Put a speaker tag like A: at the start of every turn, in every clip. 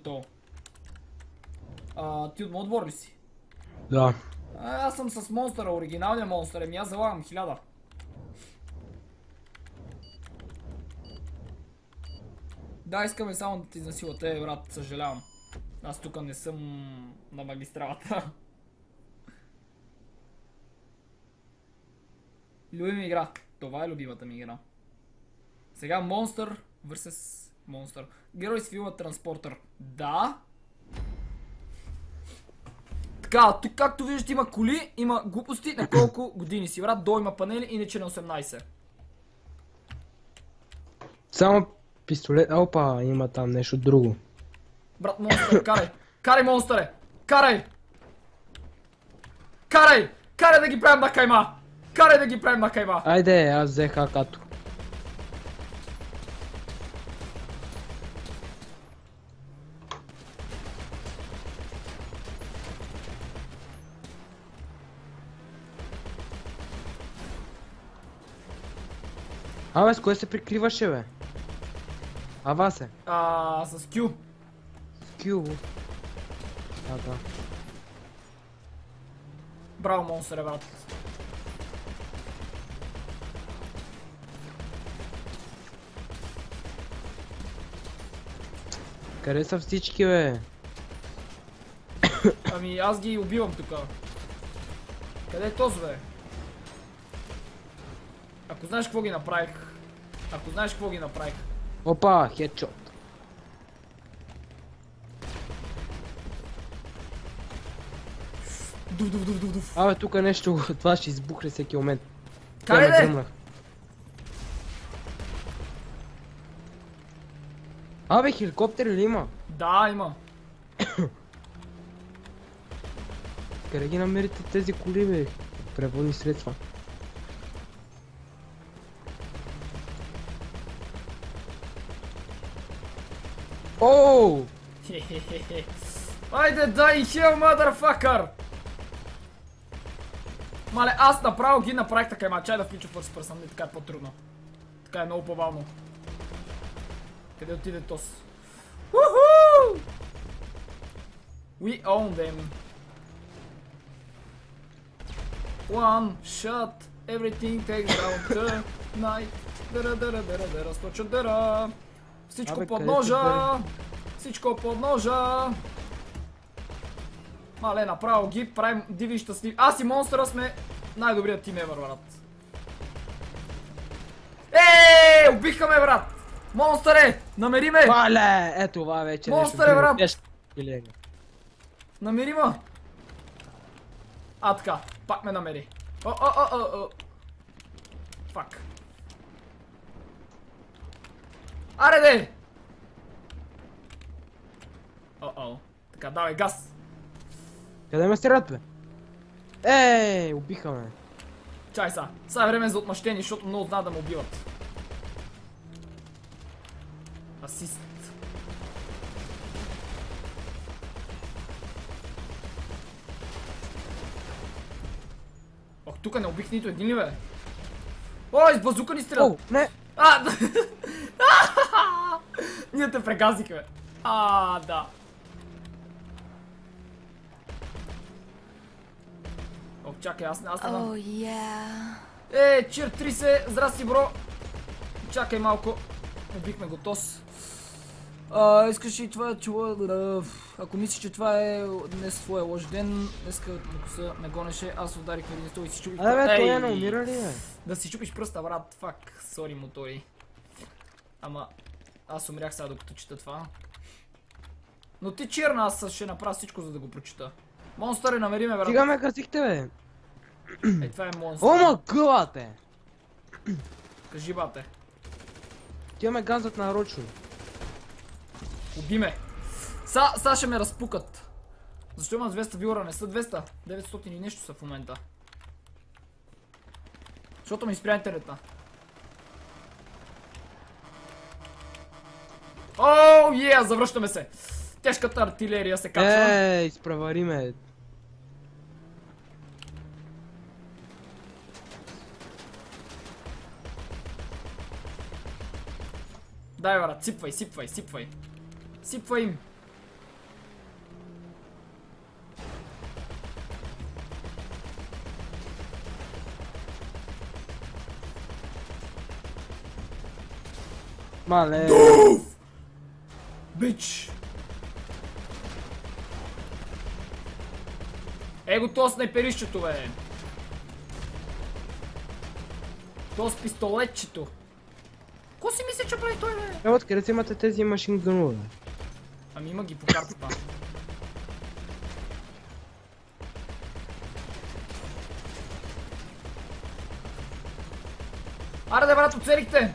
A: то. Ти от моят двор ли си?
B: Да.
A: Аз съм с монстъра, оригиналния монстър, аз залагам 1000. Да, искаме само да ти изнасилате, брат, съжалявам. Аз тук не съм на магистралата. Любима игра. Това е любимата ми игра. Сега Monster vs. Monster. Герой с фила Транспортър. Да. Така, тук както виждате има коли, има глупости. На колко години си, брат? До има панели, иначе на 18.
B: Само пистолет. Опа, има там нещо друго.
A: Брат, монстър, карай! Карай, монстъре! Карай! Карай! Карай да ги правим на кайма! Карай да ги правим на кайма!
B: Айде, аз взех акато. Абе, с кое се прикриваше, бе? Ава се.
A: С Q.
B: Кюбо. Да.
A: Браво, монстъре, брат.
B: Къде са всички, бе?
A: Ами аз ги убивам тук. Къде е този, бе? Ако знаеш какво ги направих. Ако знаеш какво ги направих.
B: Опа, хедшот.
A: Дув.
B: Абе, тук нещо, това ще избухне всеки момент.
A: Къде
B: Те ме
A: де?
B: гръмнах. Абе, хеликоптер ли има?
A: Да, има.
B: Къде ги намерите тези коли, бе? Преводни средства. Ооо!
A: Хе-хе-хе. Айде дай хел, motherfucker! Мале, аз направо ги направих така, има чай да включа first person, не така е по-трудно. Така е много по-бавно. Къде отиде тос? Уху! We own them. One shot, everything takes down the night. Дара, сточа дара. Всичко
B: Абе,
A: под
B: къде
A: ножа!
B: се
A: Всичко под ножа! Мале, направо ги правим диви и щастливи. Аз и монстъра сме най-добрият тим ever, брат. Убиха ме, брат! Монстъре! Намери ме!
B: Мале! Ето това вече нещо.
A: Монстъре, брат!
B: Друго.
A: Намери ме! Така, пак ме намери. О. Фак. Аре де! О. Така, давай газ!
B: Къде ме стрелят, бе? Убиха ме.
A: Чай са. Сега е време за отмъщение, защото много знаят да ме убиват. Асист. Ох, тук не убих нито един ли, бе? Ой, с базука ни стрелят!
B: О, не!
A: Ние те прегазихме, бе. Да. Ох, чакай, аз не знам. Чир 30, здрасти, бро. Чакай малко. Убихме го тос. Искаш и това чува... Ако мислиш, че това е днес твоя лош ден, днеска коса ме гонеше, аз ударих един стол и си чупих пръста.
B: Абе, той не умира ли, бе?
A: Да си чупиш пръста, брат, фак, сори мотори. Ама, аз умрях сега докато чета това. Но ти черна, аз ще направя всичко, за да го прочита. Монстър, намери ме, брат.
B: Стига ме газихте, бе.
A: Това е монстър.
B: Ома, гълате!
A: Кажи, бате.
B: Тия ме газват нарочно.
A: Уби ме. Са ще ме разпукат. Защо имам 200 вилора? Не са 200. 900 и нещо са в момента. Защото ми спря интернета. Завръщаме се. Тежката артилерия се качва.
B: Изпревари ме.
A: Дай, брат, сипвай. Сипвай им.
B: Мале.
A: Дуф! Бич! Его то снайперището, бе! То с пистолетчето! Ко си мисли, че прави той, бе?
B: Откъде си имате тези машингънове?
A: Ами има ги по картата. Аре да, брат, оцелихте!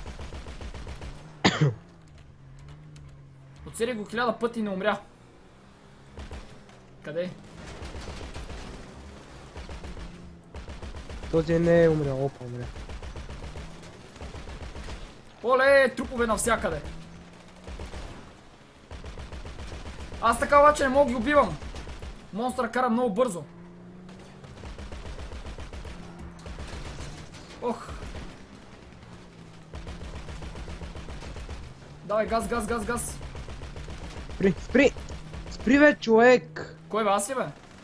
A: Оцелих го 1000 пъти и не умря. Къде?
B: Този не е умрял, опа умря.
A: Оле, трупове навсякъде. Аз така обаче не мога да ги убивам. Монстър кара много бързо. Ох. Давай, газ, газ, газ, газ.
B: Спри, спри! Спри, бе, човек!
A: Кой бе, аз ли, бе?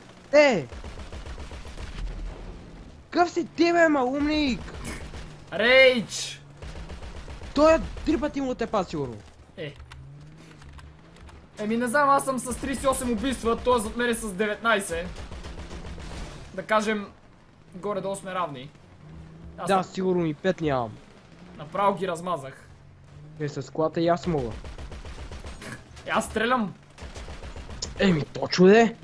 B: Къв си ти, бе, малумник?
A: Рейдж!
B: Той е 3 пъти му тепа, сигурно.
A: Еми не знам, аз съм с 38 убийства, той зад мене с 19. Да кажем, горе-долу сме равни.
B: Да, сигурно и 5 нямам.
A: Направо ги размазах.
B: С колата и аз мога.
A: Аз стрелям.
B: Еми, точно де!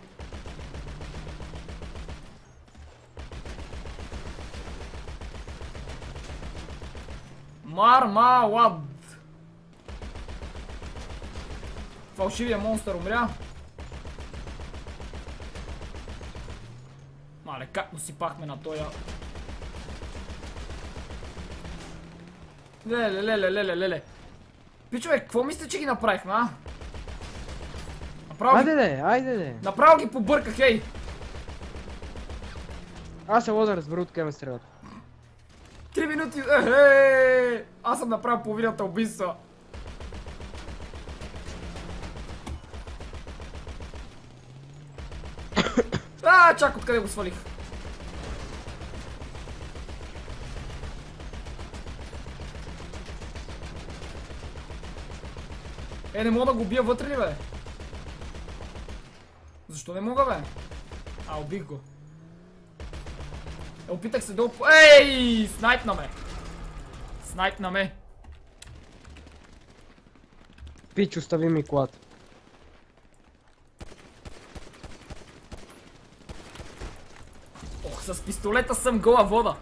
A: Мармалад. Фалшивия монстър умря. Мале, как му сипахме на тоя. Леле. Пичове, какво мислите, че ги направихме, а?
B: Айде де!
A: Направо ги побърках, ей!
B: Аз се мога да разбера откъде ме стрелят.
A: 3 минути, аз съм направил половината убийства. Чак откъде го свалих. Не мога да го убия вътре ли, бе? Защо не мога, бе? Убих го. Опитах се долу по... Ей! Снайпна ме.
B: Пич, остави ми колата.
A: Ох, с пистолета съм гола вода.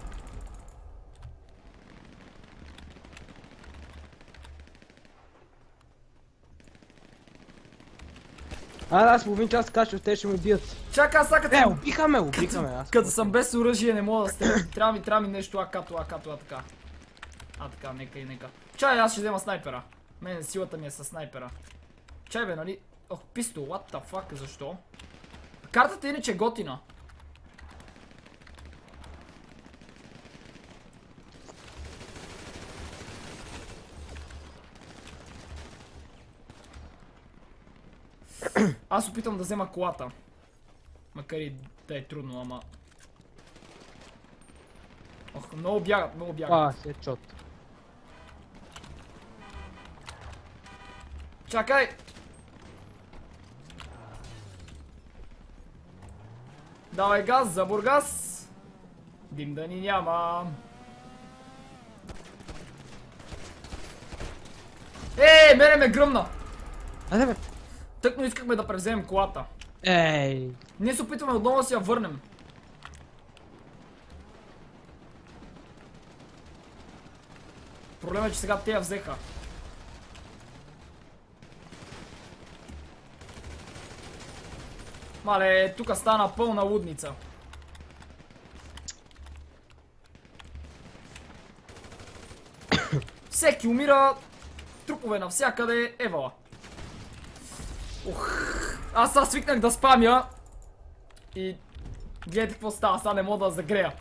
B: Аз половин час качвам, те ще ме убият.
A: Чакай, аз сега
B: убиха ме.
A: Като съм без оръжие не мога да стрелям. Трябва ми нещо така. Така, нека. Чай, аз ще взема снайпера. Мене силата ми е със снайпера. Чай, бе, нали? Ох, пистол, what the fuck, защо? Картата иначе е готина. Аз опитам да взема колата. Макар и да е трудно, ама... Ох, много бягат.
B: Хедшот.
A: Чакай! Давай газ за Бургас! Дим да ни няма. Мене ме гръмна!
B: Бе!
A: Тъкно искахме да превземем колата. Ние се опитваме отново да си я върнем. Проблемът е, че сега те я взеха. Мале, тук стана пълна лудница. Всеки умира, трупове навсякъде, евала. Аз свикнах да спамя. И гледайте какво става, сега не мога да загрея.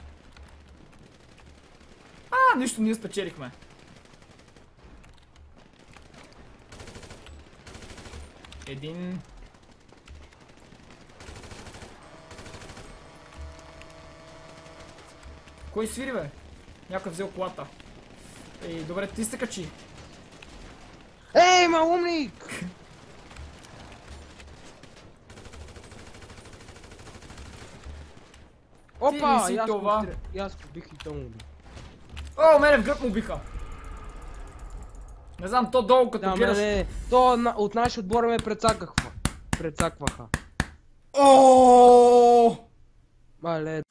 A: Нищо, ние спечелихме. Един. Кой свири, бе? Някой взел колата. Добре, ти се качи.
B: Ей, малумник! Опа,
A: си
B: и аз
A: това.
B: и аз побих и то му убих.
A: О, мене в гръб му биха. Не знам, то долу като
B: Да,
A: гледаш.
B: мене, от наш отбор ме прецакваха.
A: О!
B: Мале,